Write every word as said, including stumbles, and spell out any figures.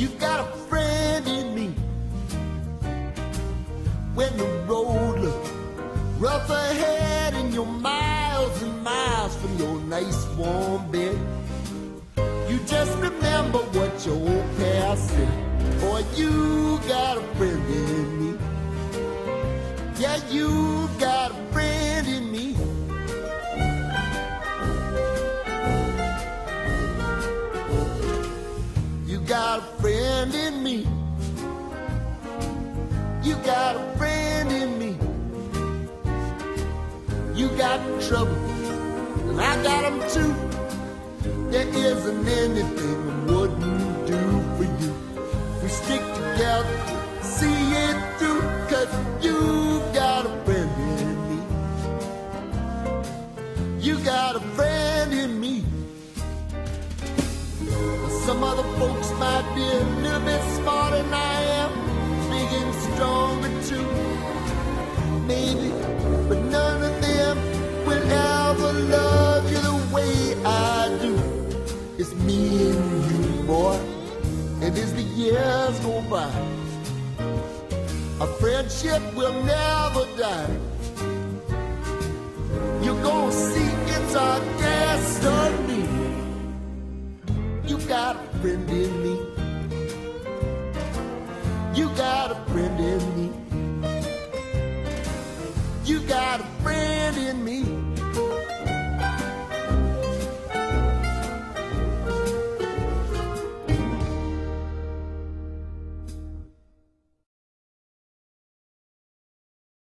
You got a friend in me. When the road looks rough ahead and you're miles and miles from your nice warm bed, you just remember what your old past said. Boy, you got a friend in me. Yeah, you got a friend in me. You got a friend in me. You got a friend in me. You got trouble, and I got them too. There isn't anything I wouldn't do for you. We stick together, see it through, 'cause you got a friend in me. You got a friend in me. Some other folks might be a little bit smarter than I am, big and stronger too, maybe, but none of them will ever love you the way I do. It's me and you, boy, and as the years go by, a friendship will never die. You're gonna see it's our destiny. You got a friend in me.